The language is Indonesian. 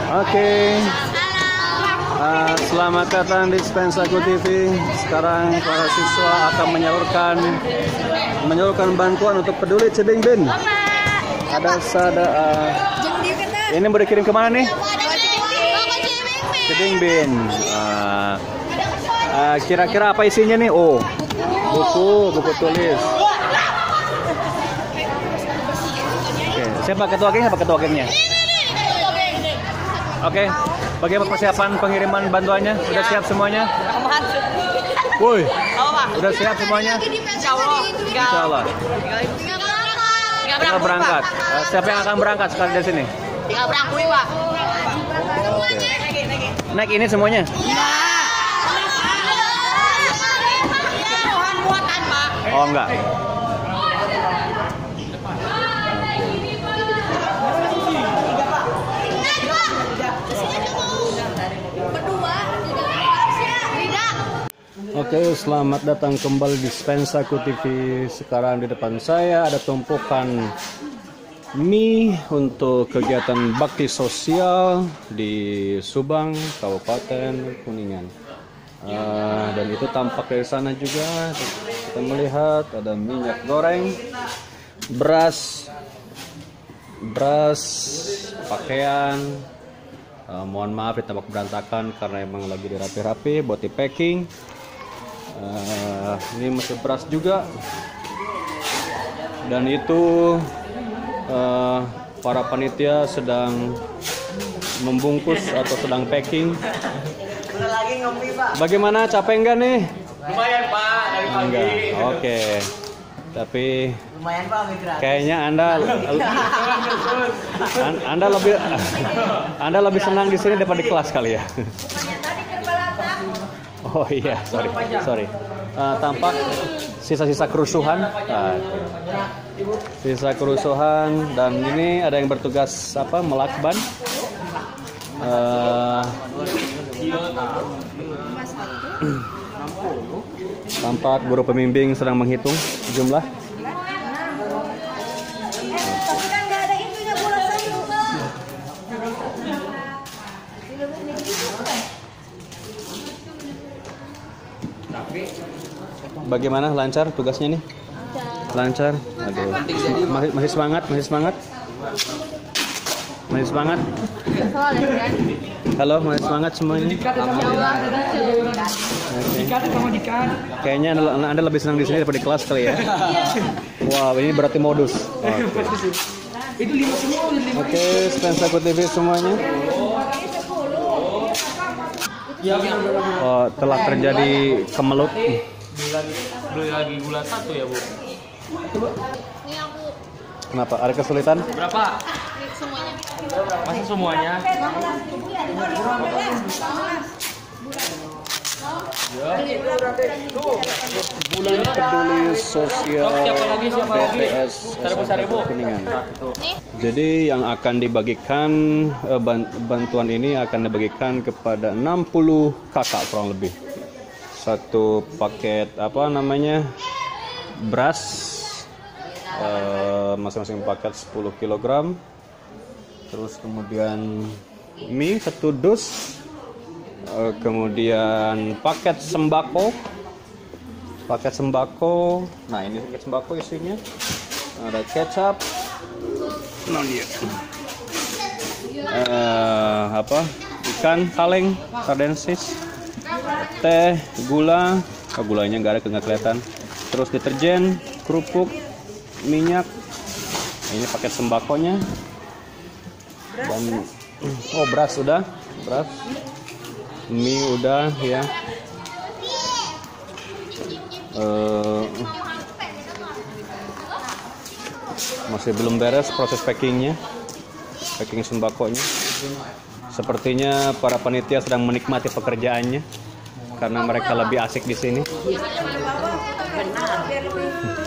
Oke. Selamat datang di Spensaku TV. Sekarang para siswa akan menyalurkan bantuan untuk peduli Cibingbin. Ini mau dikirim kemana nih? Cibingbin. Kira-kira apa isinya nih? Oh, buku tulis. Oke, siapa ketua gengnya? Oke, bagaimana persiapan pengiriman bantuannya? Sudah siap semuanya? Woi, udah siap semuanya? Insya Allah. Tinggal berangkat. Siapa yang akan berangkat sekali dari sini? Tinggal berangkat, Pak. Oke. Naik ini semuanya? Oh enggak. Oke, selamat datang kembali di Spensaku TV. Sekarang di depan saya ada tumpukan mie untuk kegiatan bakti sosial di Subang, Kabupaten Kuningan. Dan itu tampak dari sana juga. Kita melihat ada minyak goreng, beras, pakaian. Mohon maaf ditampak berantakan karena emang lagi dirapi-rapi buat di packing. Ini masih beras juga, dan itu para panitia sedang membungkus atau sedang packing. Bagaimana, capek enggak nih? Lumayan Pak, dari pagi. Enggak, oke. Tapi Lumayan Pak, kayaknya Anda lebih senang di sini daripada di kelas kali ya. Oh iya, sorry. Tampak sisa-sisa kerusuhan. Sisa kerusuhan, dan ini ada yang bertugas melakban. Tampak guru pembimbing sedang menghitung jumlah. Bagaimana, lancar tugasnya nih? Lancar. Aduh. Masih semangat? Halo, masih semangat semuanya? Kayaknya Anda lebih senang di sini daripada di kelas kali ya. Wow, ini berarti modus. Oke, Spensaku TV semuanya. Oh, telah terjadi kemelut. Beli lagi gula 1 ya, Bu. Ini aku. Kenapa? Ada kesulitan? Berapa? Semuanya. Masa semuanya? Bulan peduli sosial BTS Kuningan. Jadi yang akan dibagikan bantuan ini akan dibagikan kepada 60 kakak kurang lebih. Satu paket beras, masing-masing paket 10 kg. Terus kemudian mie 1 dus. Kemudian paket sembako. Nah, ini paket sembako isinya ada kecap, ikan kaleng sardensis, teh, gula, gulanya nggak kelihatan. Terus deterjen, kerupuk, minyak. Ini paket sembakonya. Dan beras udah, mie udah ya. Masih belum beres proses packing sembakonya. Sepertinya para panitia sedang menikmati pekerjaannya karena mereka lebih asik di sini.